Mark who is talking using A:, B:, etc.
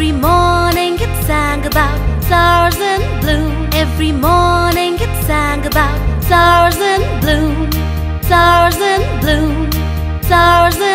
A: Every morning it sang about flowers in bloom. Every morning it sang about flowers in bloom. Flowers in bloom. Flowers in